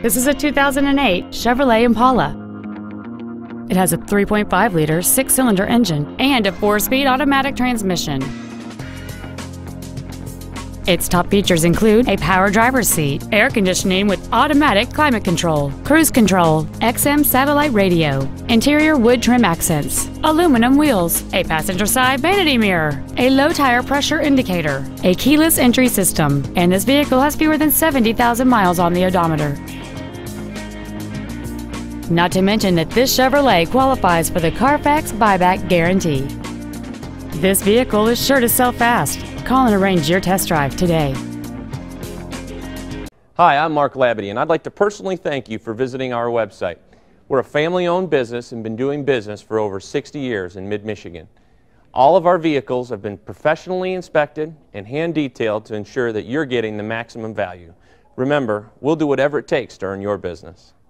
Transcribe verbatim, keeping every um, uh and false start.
This is a two thousand eight Chevrolet Impala. It has a three point five liter six-cylinder engine and a four-speed automatic transmission. Its top features include a power driver's seat, air conditioning with automatic climate control, cruise control, X M satellite radio, interior wood trim accents, aluminum wheels, a passenger side vanity mirror, a low tire pressure indicator, a keyless entry system, and this vehicle has fewer than seventy thousand miles on the odometer. Not to mention that this Chevrolet qualifies for the Carfax buyback guarantee. This vehicle is sure to sell fast. Call and arrange your test drive today. Hi, I'm Mark Labadie, and I'd like to personally thank you for visiting our website. We're a family-owned business and been doing business for over sixty years in mid-Michigan. All of our vehicles have been professionally inspected and hand-detailed to ensure that you're getting the maximum value. Remember, we'll do whatever it takes to earn your business.